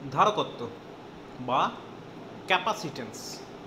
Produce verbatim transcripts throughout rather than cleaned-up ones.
ধারকত্ব বা ক্যাপাসিটেন্স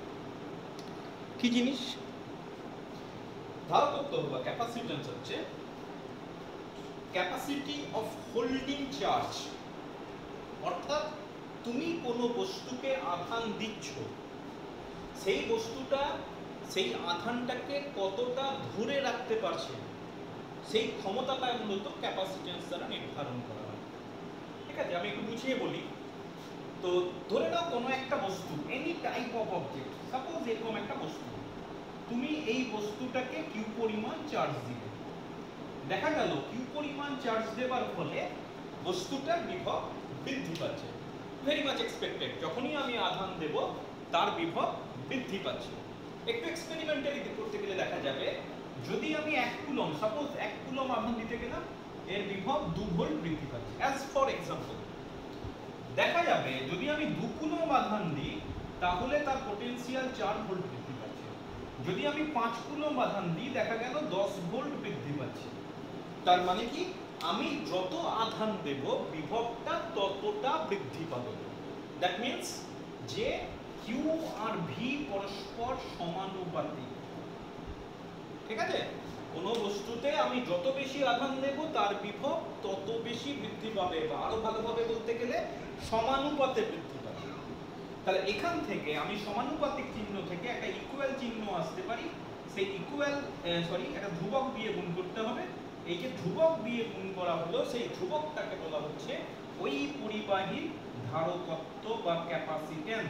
কি জিনিস? ধারকত্ব বা ক্যাপাসিটেন্স হচ্ছে ক্যাপাসিটি অফ হোল্ডিং চার্জ, অর্থাৎ তুমি কোনো বস্তুকে আধান দিচ্ছ, সেই বস্তুটা সেই আধানটাকে কতটা ধরে রাখতে পারছে সেই ক্ষমতাটা মূলত ক্যাপাসিটেন্স দ্বারা নির্ধারণ করা হয়। ঠিক আছে, আমি একটু বুঝিয়ে বলি। তো ধরে নাও কোনো একটা বস্তু, any type of object, suppose এরকম একটা বস্তু, তুমি এই বস্তুটাকে কিউ পরিমাণ চার্জ দিবে, দেখা গেল কিউ পরিমাণ চার্জ দেওয়ার ফলে বস্তুটার বিভব বৃদ্ধি পাচ্ছে, ভেরি মাচ এক্সপেক্টেড। যখনই আমি আধান দেব তার বিভব বৃদ্ধি পাচ্ছে। একটু এক্সপেরিমেন্টালি করতে গেলে দেখা যাবে, যদি আমি এক কুলম, সাপোজ এক কুলম আধান দিতে গেলাম, এর বিভব দু ভোল্ট বৃদ্ধি পাচ্ছে। অ্যাজ ফর এক্সাম্পল, দেখা যাবে যদি আমি দু কুলম আধান দিই তাহলে তার পোটেনশিয়াল চার ভোল্ট বৃদ্ধি পাচ্ছে। যদি আমি পাঁচ কুলম আধান দিই দেখা গেল দশ ভোল্ট বৃদ্ধি পাচ্ছে। তার মানে কি, আমি যত আধান দেব বিভবটা ততটা বৃদ্ধি পাবে। দ্যাট মিন্স যে কিউ আর ভি পরস্পর সমানুপাতিক। ঠিক আছে, কোনো বস্তুতে আমি যত বেশি আধান দেব তার বিভব তত বেশি বৃদ্ধি পাবে, বা আরো ভালোভাবে বলতে গেলে সমানুপাতে বৃদ্ধি পাবে। তাহলে এখান থেকে আমি সমানুপাতিক চিহ্ন থেকে একটা ইকুয়াল চিহ্ন আসতে পারি। সেই ইকুয়াল সরি একটা ধ্রুবক দিয়ে গুণ করতে হবে। এই যে ধ্রুবক দিয়ে গুণ করা হলো, সেই ধ্রুবকটাকে বলা হচ্ছে ওই পরিবাহীর ধারকত্ব বা ক্যাপাসিটেন্স।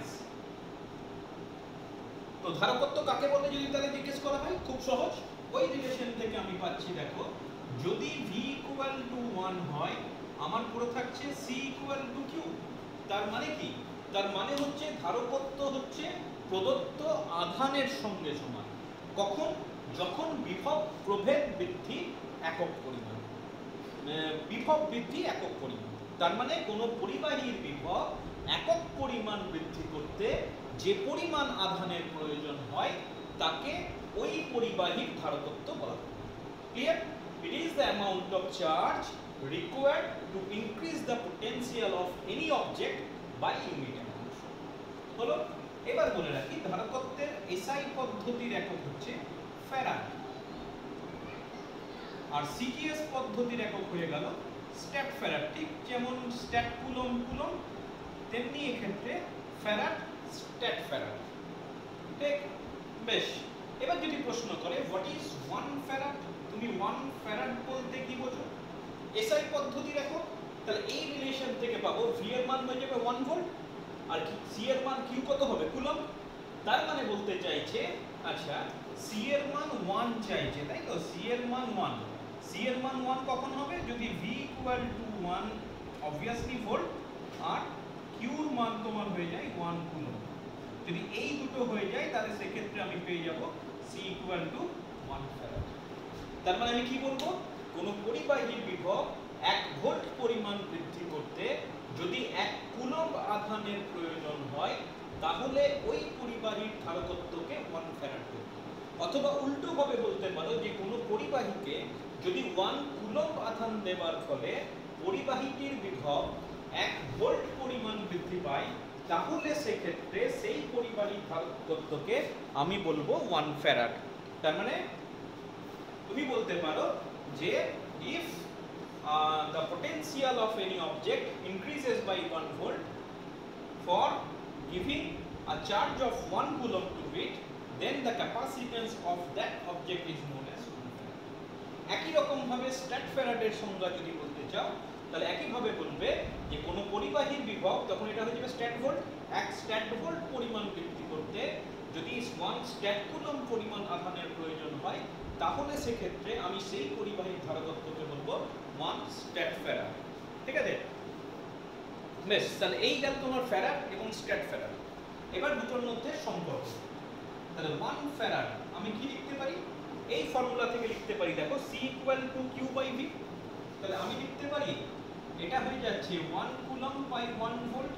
তো ধারকত্ব কাকে বলে যদি তাহলে জিজ্ঞেস করা হয়, খুব সহজ, ওই রিলেশন থেকে আমি পাচ্ছি, দেখো যদি v ইকুয়াল টু ওয়ান হয় আমার পুরো থাকছে c ইকুয়াল টু q। তার মানে কি, তার মানে হচ্ছে ধারকত্ব হচ্ছে প্রদত্ত আধানের সঙ্গে সমান। কখন? যখন বিভব প্রভেদ বৃদ্ধি একক পরিমাণ, বিভব বৃদ্ধি একক পরিমাণ। তার মানে কোন পরিবাহীর বিভব একক পরিমাণ বৃদ্ধি করতে যে পরিমাণ আধানের প্রয়োজন হয় তাকে ওই পরিবাহীর ধারকত্ব বলা হয়। Clear? It is the amount of charge required to increase the potential of any object by unit amount. হলো? এবার বলে রাখি, ধারকত্বের এসআই পদ্ধতির একক হচ্ছে ফ্যারাড, আর সিজিএস পদ্ধতির একক হয়ে গেল স্ট্যাট ফ্যারাড। ঠিক যেমন স্ট্যাট কুলম কুলম, তেমনি এক্ষেত্রে ফ্যারাড স্ট্যাট ফ্যারাড। ঠিক? বেশ, এবার যদি প্রশ্ন করে হোয়াট ইজ ওয়ান ফ্যারাড, তুমি ওয়ান ফ্যারাড বলতে কি বোঝো? এসআই পদ্ধতির একক, তাহলে এই রিলেশন থেকে পাবো ভি এর মান হয়ে যাবে ওয়ান ভোল্ট, আর সি এর মান কিউ কত হবে? কুলম। তার মানে বলতে চাইছে, আচ্ছা সি এর মান ওয়ান চাইছে, তাই তো? সি এর মান ওয়ান, সি এর মান ওয়ান কখন হবে? যদি V equal to one obviously volt, আর কিউর মান তোমার হয়ে যায় ওয়ান কুলম। যদি এই দুটো হয়ে যায় তাহলে সেক্ষেত্রে আমি পেয়ে যাব C equal to one farad. তার মানে আমি কি বলবো, কোন পরিবাহীর বিভব এক ভোল্ট পরিমাণ বৃদ্ধি করতে যদি এক কুলম আধানের প্রয়োজন হয় তাহলে ওই পরিবাহীর ধারকত্বকে ওয়ান ফ্যারাড করবে। অথবা উল্টো ভাবে বলতে পারো যে কোনো পরিবাহীকে যদি ওয়ান কুলম আধান দেওয়ার ফলে পরিবাহীটির বিভব এক ভোল্ট পরিমাণ বৃদ্ধি পায় তাহলে সেক্ষেত্রে সেই পরিবাহীর ধারকত্বকে আমি বলবো ওয়ান ফ্যারাড। তার মানে তুমি বলতে পারো যে if uh, the potential of any object increases by one volt for giving a charge of one coulomb to it, then the capacitance of that object is known as one farad. একই রকম ভাবে stat ফ্যারাডের সংজ্ঞা যদি বলতে চাও তাহলে একই ভাবে বলবে যে কোনো পরিবাহীর বিভব, তখন এটা হয়ে যাবে স্ট্যাট ভোল্ট, এক স্ট্যাট ভোল্ট পরিমাণ বৃদ্ধি করতে যদি ওয়ান স্ট্যাট কুলম পরিমাণ আধানের প্রয়োজন হয় তাহলে সেক্ষেত্রে আমি সেই পরিবাহীর ধারকত্বকে বলবো ওয়ান স্ট্যাট ফ্যারাড। ঠিক আছে? বেশ, তাহলে এই গেল তোমার ফ্যারাড এবং স্ট্যাট ফ্যারাড। এবার দুটোর মধ্যে সম্পর্ক। তাহলে ওয়ান ফ্যারাড আমি কি লিখতে পারি? এই ফর্মুলা থেকে লিখতে পারি, দেখো C equal to Q by V. তাহলে আমি লিখতে পারি এটা হয়ে যাচ্ছে one coulomb by one volt.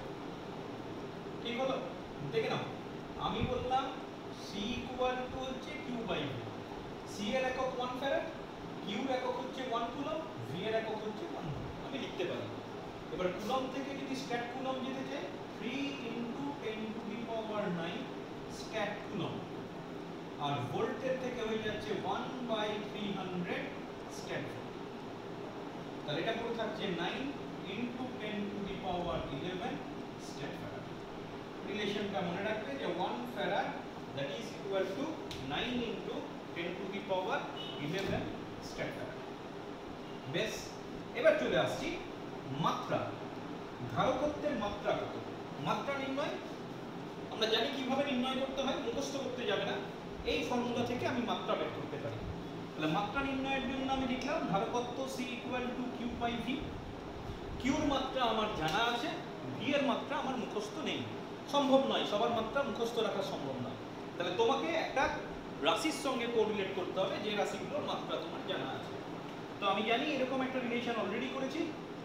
ঠিক হলো? দেখে নাও, আমি বললাম সি ইকুয়াল টু হচ্ছে কিউ বাই ভি। সি এর একক ওয়ান ফ্যারাড, কিউ এর একক হচ্ছে ওয়ান কুলম, ভি এর একক হচ্ছে ওয়ান ভোল্ট। আমি লিখতে পারি এবার কুলম্ব থেকে যদি স্ট্যাট কুলম্ব যেতে চাই three into ten to the power nine stat coulomb, আর ভোল্টের থেকে হয়ে যাচ্ছে one by three hundred stat volt. তাহলে এটা পুরো থাকছে nine into ten to the power eleven stat farad. রিলেশনটা মনে রাখবে যে one farad that is equal to nine into ten to the power eleven stat farad. বেশ, এবার চলে আসছি মাত্রা। ধারকত্বের মাত্রা কত? মাত্রা নির্ণয় আমরা জানি কিভাবে নির্ণয় করতে হয়, মুখস্থ করতে যাবে না, এই ফর্মুলা থেকে আমি মাত্রা বের করতে পারি। তাহলে মাত্রা নির্ণয়ের জন্য আমি লিখলাম ধারকত্ব C equal to Q by V. কিউর মাত্রা আমার জানা আছে, ভি এর মাত্রা আমার মুখস্থ নেই, সম্ভব নয়, সবার মাত্রা মুখস্থ রাখা সম্ভব নয়। তাহলে তোমাকে একটা রাশির সঙ্গে কোরিলেট করতে হবে যে রাশিগুলোর মাত্রা তোমার জানা আছে। তো আমি জানি এরকম একটা রিলেশন অলরেডি করেছি,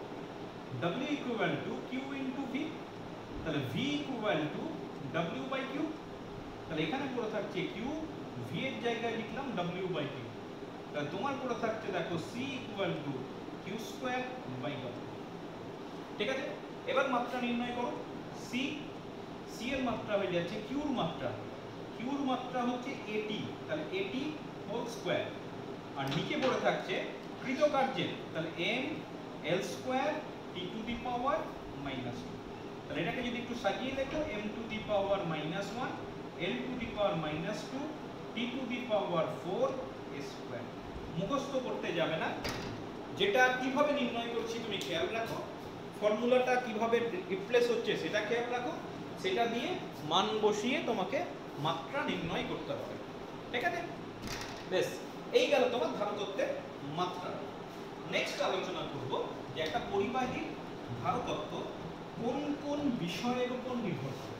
W equal to Q into V, তাহলে V equal to W by Q. তাহলে এখানে পুরো থাকছে কিউ, ভি এর জায়গায় লিখলাম W বাই কিউ। তাহলে তোমার পুরো থাকছে দেখো C equal to Q square by W। ঠিক আছে, এবার মাত্রা নির্ণয় করো। C C এর মাত্রা হয়ে যাচ্ছে কিউর মাত্রা, কিউর মাত্রা হচ্ছে এটি, তাহলে এটি হোল স্কোয়ার, আর নিচে পড়ে থাকছে কৃতকার্যের, তাহলে m l square t to the power minus two. তাহলে এটাকে যদি একটু সাজিয়ে দেখো m to the power minus one, l to the power minus two, t to the power four square. মুখস্থ করতে যাবে না, যেটা কিভাবে নির্ণয় করছি তুমি খেয়াল রাখো, ফর্মুলাটা কিভাবে রিপ্লেস হচ্ছে সেটা খেয়াল রাখো, সেটা দিয়ে মান বসিয়ে তোমাকে মাত্রা নির্ণয় করতে হবে। ঠিক আছে, বেশ, এই গেল তোমার ধারকত্বের মাত্রা। নেক্সট আলোচনা করব যে একটা পরিবাহীর ধারকত্ব কোন কোন বিষয়ের উপর নির্ভর করে।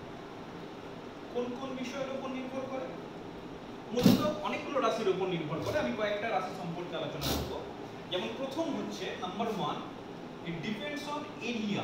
কোন কোন বিষয়ের উপর নির্ভর করে? মূলত অনেকগুলো রাশির উপর নির্ভর করে, আমি কয়েকটা রাশি সম্পর্কে আলোচনা করব। যেমন প্রথম হচ্ছে number one, it depends on area.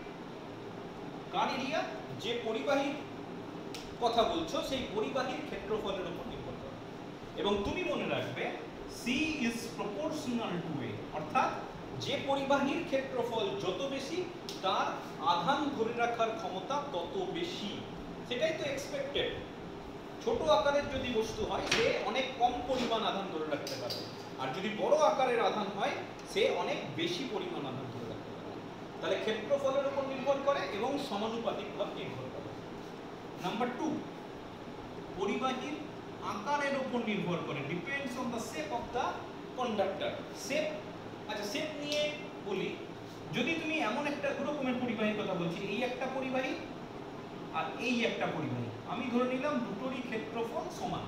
কার এরিয়া? যে পরিবাহীর কথা বলছো সেই পরিবাহীর ক্ষেত্রফলের উপর নির্ভর করে। এবং তুমি মনে রাখবে C is proportional to A, অর্থাৎ যে পরিবাহীর ক্ষেত্রফল যত বেশি তার আধান ধরে রাখার ক্ষমতা তত বেশি। সেটাই তো এক্সপেক্টেড। ছোট আকারের যদি বস্তু হয় সে অনেক কম পরিমাণ আধান ধরে রাখতে পারে, আর যদি বড় আকারের আধান হয় সে অনেক বেশি পরিমাণ আধান ধরে রাখতে পারে। তাহলে ক্ষেত্রফলের উপর নির্ভর করে এবং সমানুপাতিকভাবে নির্ভর করে। নাম্বার টু, পরিবাহীর আকারের উপর নির্ভর করে, depends on the shape of the conductor. Shape, আচ্ছা শেপ নিয়ে বলি, যদি তুমি এমন একটা রকমের পরিবাহীর কথা বলছি, এই একটা পরিবাহী আর এই একটা পরিবাহী, আমি ধরে নিলাম দুটোরই ক্ষেত্রফল সমান,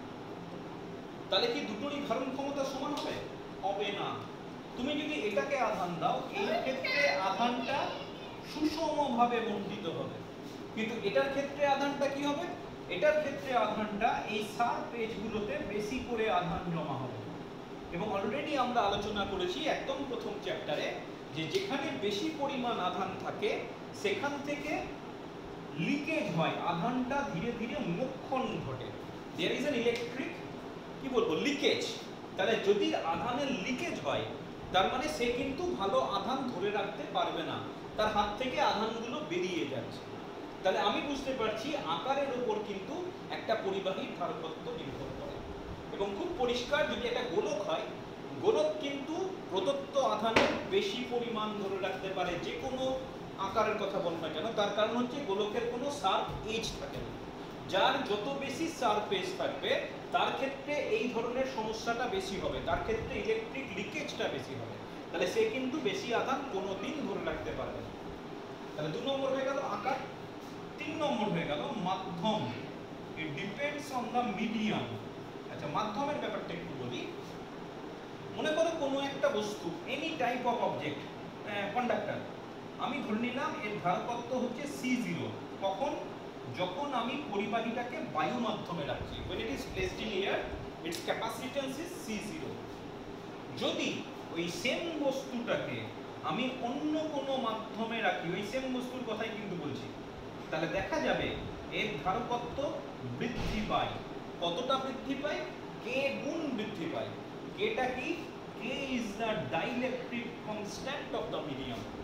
তাহলে কি দুটোরই ধারণ ক্ষমতা সমান হবে? হবে না। তুমি যদি এটাকে আধান দাও, এই ক্ষেত্রে আধানটা সুষমভাবে বণ্টিত হবে, কিন্তু এটার ক্ষেত্রে আধানটা কি হবে? এটার ক্ষেত্রে আধানটা এই সার্ফ এজগুলোতে বেশি করে আধান জমা হবে। এবং অলরেডি আমরা আলোচনা করেছি একদম প্রথম চ্যাপ্টারে যে যেখানে বেশি পরিমাণ আধান থাকে সেখান থেকে লিকেজ হয়, আধানটা ধীরে ধীরে মোক্ষণ ঘটে। দেয়ার ইজ অ্যান ইলেকট্রিক কি বলবো লিকেজ। তাহলে যদি আধানের লিকেজ হয় তার মানে সে কিন্তু ভালো আধান ধরে রাখতে পারবে না, তার হাত থেকে আধানগুলো বেরিয়ে যাচ্ছে। তাহলে আমি বুঝতে পারছি আকারের উপর কিন্তু একটা পরিবাহীর ধারকত্ব নির্ভর করে। এবং খুব পরিষ্কার, যদি একটা গোলক হয়, গোলক কিন্তু প্রদত্ত আধানের বেশি পরিমাণ ধরে রাখতে পারে, যে কোনো আকারের কথা বল না কেন। তার কারণ হচ্ছে গোলকের কোনো শার্প এজ থাকে না। যার যত বেশি শার্প এজ থাকবে তার ক্ষেত্রে এই ধরনের সমস্যাটা বেশি হবে, তার ক্ষেত্রে ইলেকট্রিক লিকেজটা বেশি হবে। তাহলে সে কিন্তু বেশি আধান কোনোদিন ধরে রাখতে পারবে না। তাহলে দু নম্বর হয়ে গেল আকার। তিন নম্বর হয়ে গেল মাধ্যম। It depends on the medium. আচ্ছা, মাধ্যমের ব্যাপারটা একটু বলি। মনে করো কোনো একটা বস্তু, any type of object, conductor, আমি ধরে নিলাম এর ধারকত্ব হচ্ছে সি জিরো। কখন? যখন আমি পরিবাহীটাকে বায়ু মাধ্যমে রাখছি। when it is placed in air its capacitance is C zero. যদি ওই সেম বস্তুটাকে আমি অন্য কোনো মাধ্যমে রাখি, ওই সেম বস্তুর কথাই কিন্তু বলছি, তাহলে দেখা যাবে এর ধারকত্ব বৃদ্ধি পায়। কতটা বৃদ্ধি পায়? কে গুণ বৃদ্ধি পায়। কেটা কি? K is the dielectric constant of the medium.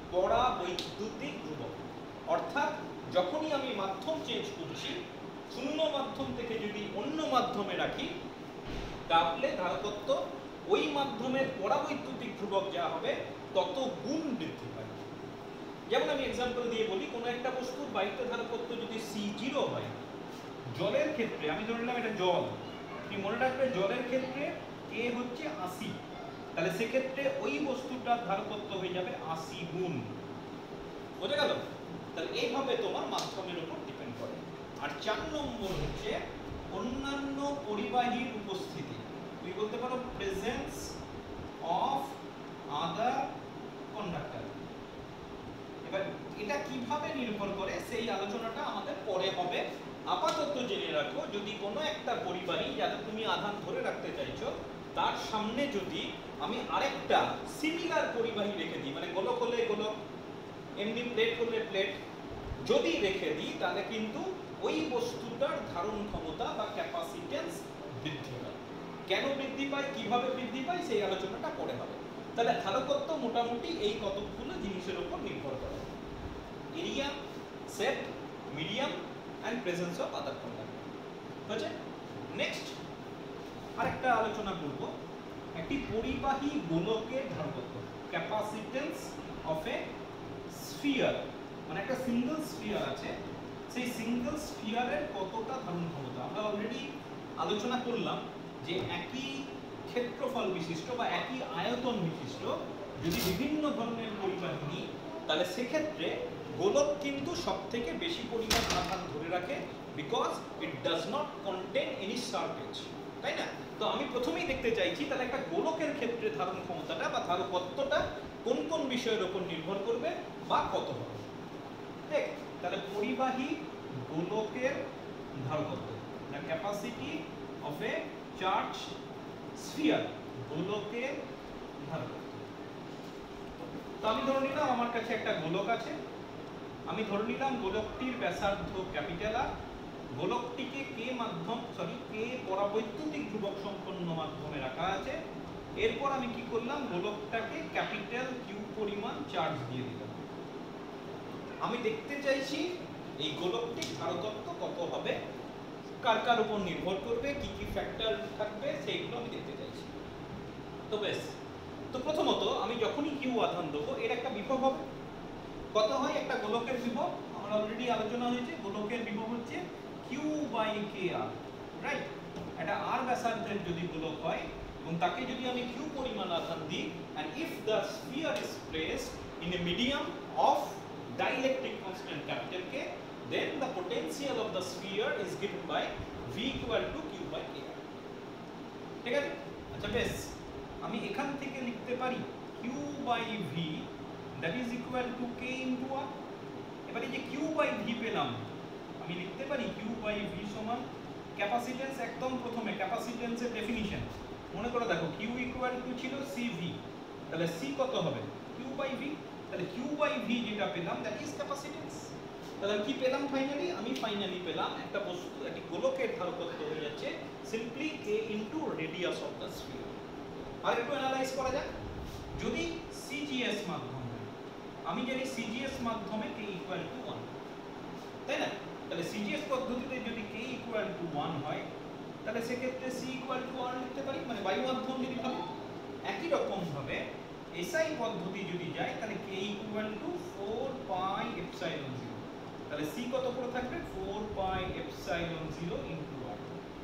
পরাবৈদ্যুতিক ধ্রুবক। অর্থাৎ যখনই আমি মাধ্যম চেঞ্জ করছি, শূন্য মাধ্যম থেকে যদি অন্য মাধ্যমে রাখি, তাহলে ধারকত্ব ওই মাধ্যমের পরাবৈদ্যুতিক ধ্রুবক যা হবে তত গুণ বৃদ্ধি পায়। যেমন আমি এক্সাম্পল দিয়ে বলি, কোনো একটা বস্তুর বায়িত ধারকত্ব যদি সি জিরো হয়, জলের ক্ষেত্রে আমি ধরে নিলাম এটা জল, তুমি মনে রাখবে জলের ক্ষেত্রে কে হচ্ছে আশি, তাহলে সেক্ষেত্রে ওই বস্তুটার ধারকত্ব হয়ে যাবে আশি গুণ। বোঝা গেল? তাহলে এইভাবে তোমার মাধ্যমের উপর ডিপেন্ড করে। আর চার নম্বর হচ্ছে অন্যান্য পরিবাহীর উপস্থিতি। তুমি বলতে পারো প্রেজেন্স অফ আদার কন্ডাক্টর। এবার এটা কিভাবে নির্ভর করে সেই আলোচনাটা আমাদের পরে হবে। আপাতত জেনে রাখো, যদি কোনো একটা পরিবাহী যাতে তুমি আধান ধরে রাখতে চাইছো, তার সামনে যদি আমি আরেকটা সিমিলার পরিবাহী রেখে দিই, মানে গোলক হলে গোলক, এমনি প্লেট হলে প্লেট যদি রেখে দিই, তাহলে কিন্তু ওই বস্তুটার ধারণ ক্ষমতা বা ক্যাপাসিটেন্স বৃদ্ধি পায়। কেন বৃদ্ধি পায়, কিভাবে বৃদ্ধি পায়, সেই আলোচনাটা পরে হবে। তাহলে ধারকত্ব মোটামুটি এই কতগুলো জিনিসের উপর নির্ভর করে: area, set, medium and presence of other conductor. বুঝছে? নেক্সট আরেকটা আলোচনা করব, একটি পরিবাহী গোলকের ধারকত্ব, ক্যাপাসিটেন্স অফ এ স্ফিয়ার। মানে একটা সিঙ্গেল স্ফিয়ার আছে, সেই সিঙ্গেল স্ফিয়ারের কতটা ধারণ ক্ষমতা। আমরা অলরেডি আলোচনা করলাম যে একই ক্ষেত্রফল বিশিষ্ট বা একই আয়তন বিশিষ্ট যদি বিভিন্ন ধরনের পরিবাহী নিই, তাহলে সেক্ষেত্রে গোলক কিন্তু সব থেকে বেশি পরিমাণ আধান ধরে রাখে, because it does not contain any surface, তাই না? তো আমি প্রথমেই দেখতে চাইছি তাহলে একটা গোলকের ক্ষেত্রে ধারণ ক্ষমতাটা বা ধারকত্বটা কোন কোন বিষয়ের উপর নির্ভর করবে বা কত হবে। ঠিক, তাহলে পরিবাহী গোলকের ধারকত্ব, the capacity of a charge sphere, গোলকের ধারকত্ব। তো আমি ধরে নিলাম আমার কাছে একটা গোলক আছে, আমি ধরে নিলাম গোলকটির ব্যাসার্ধ ক্যাপিটাল আর, গোলকটিকে কে মাধ্যম সরি কে পরাবৈদ্যুতিক ধ্রুবক সম্পন্ন মাধ্যমে রাখা আছে। এরপর আমি কি করলাম, গোলকটাকে ক্যাপিটাল কিউ পরিমাণ চার্জ দিয়ে দিলাম। আমি দেখতে চাইছি এই গোলকটির ধারকত্ব কত হবে, কার কার উপর নির্ভর করবে, কি কি ফ্যাক্টর থাকবে, সেইগুলো আমি দেখতে চাইছি। তো বেশ, তো প্রথমত আমি যখনই কিউ আধান দেবো, এর একটা বিভব হবে। কত হয় একটা গোলকের বিভব? আমরা অলরেডি আলোচনা হয়েছে, গোলকের বিভব হচ্ছে Q by K R, right? এটা আর ব্যাসার্ধের যদি গোলক হয় এবং তাকে যদি আমি কিউ পরিমাণ আধান দিই, and if the sphere is placed in a medium of dielectric constant capital K, then the potential of the sphere is given by V equal to Q by K R. ঠিক আছে? আচ্ছা বেশ, আমি এখান থেকে লিখতে পারি Q by V that is equal to K into R. এবার এই যে Q by V পেলাম, আমি লিখতে পারি Q by V সমান ক্যাপাসিটেন্স। একদম প্রথমে ক্যাপাসিটেন্সের ডেফিনিশন মনে করে দেখো, Q ইকুয়াল টু ছিল সি ভি, তাহলে C কত হবে? Q by V। তাহলে Q by V যেটা পেলাম দ্যাট ইজ ক্যাপাসিটেন্স। তাহলে আমি কি পেলাম ফাইনালি? আমি ফাইনালি পেলাম একটা বস্তু, একটি গোলকের ধারকত্ব হয়ে যাচ্ছে simply K into radius of the sphere. আর একটু অ্যানালাইজ করা যাক, যদি সিজিএস মাধ্যম হয়, আমি জানি সিজিএস মাধ্যমে K ইকুয়াল টু ওয়ান, তাই না? তাহলে সিজিএস পদ্ধতিতে যদি K ইকুয়াল টু ওয়ান হয়, তাহলে সেক্ষেত্রে C ইকুয়াল টু ওয়ান লিখতে পারি, মানে বায়ু মাধ্যম যদি ভাবে। একই রকম ভাবে এসআই পদ্ধতি যদি যায়, তাহলে K equal to four pi epsilon zero, তাহলে C কত করে থাকবে? Four pi epsilon zero into one.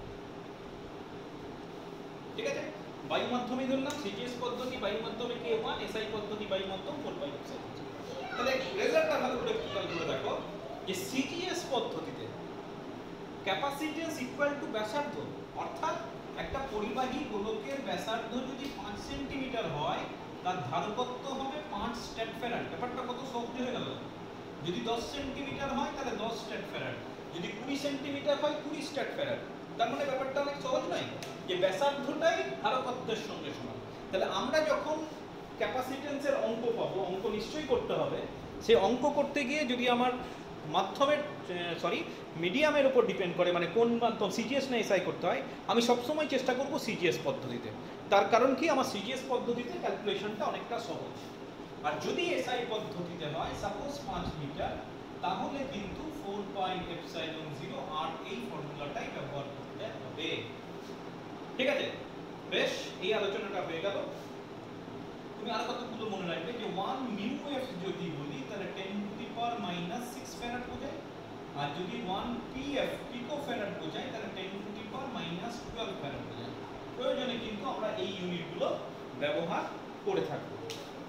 ঠিক আছে, বায়ু মাধ্যমে ধরলাম সিজিএস পদ্ধতি বায়ু মাধ্যমে K ওয়ান, এসআই পদ্ধতি বায়ু মাধ্যম ফোর পাই এপসাইলন জিরো। তাহলে রেজাল্টটা ভালো করে খেয়াল করে দেখো যে সিজিএস পদ্ধতিতে ক্যাপাসিটেন্স ইকুয়াল টু ব্যাসার্ধ, অর্থাৎ একটা পরিবাহী গোলকের ব্যাসার্ধ যদি পাঁচ সেন্টিমিটার হয়, তার ধারকত্ব হবে পাঁচ স্ট্যাট ফ্যারাড। ব্যাপারটা কত সহজ হয়ে গেল? যদি দশ সেন্টিমিটার হয় তাহলে দশ স্ট্যাট ফ্যারাড, যদি কুড়ি সেন্টিমিটার হয় কুড়ি স্ট্যাট ফ্যারাড। তার মানে ব্যাপারটা অনেক সহজ নয়, যে ব্যাসার্ধটাই ধারকত্বের সঙ্গে সমান। তাহলে আমরা যখন ক্যাপাসিটেন্সের অঙ্ক পাবো, অঙ্ক নিশ্চয়ই করতে হবে, সেই অঙ্ক করতে গিয়ে যদি আমার মাধ্যমের সরি মিডিয়ামের উপর ডিপেন্ড করে, মানে কোন মাধ্যম সিজিএস না এসআই করতে হয়, আমি সবসময় চেষ্টা করব সিজিএস পদ্ধতিতে। তার কারণ কি, আমার সিজিএস পদ্ধতিতে ক্যালকুলেশনটা অনেকটা সহজ। আর যদি এসআই পদ্ধতিতে হয় সাপোজ পাঁচ মিটার, তাহলে কিন্তু ফোর পাই এপসাইলন জিরো আর এই ফর্মুলাটাই ব্যবহার করতে হবে। ঠিক আছে, বেশ, এই আলোচনাটা হয়ে গেল। তুমি আর কতগুলো মনে রাখবে যে ওয়ান মিউ এফ যদি বলি তাহলে ten to the power minus six farad বোঝায়, আর যদি one P F pico farad বোঝায় তাহলে ten to the power minus twelve farad বোঝায়। প্রয়োজনে কিন্তু আমরা এই ইউনিটগুলো ব্যবহার করে থাকবো।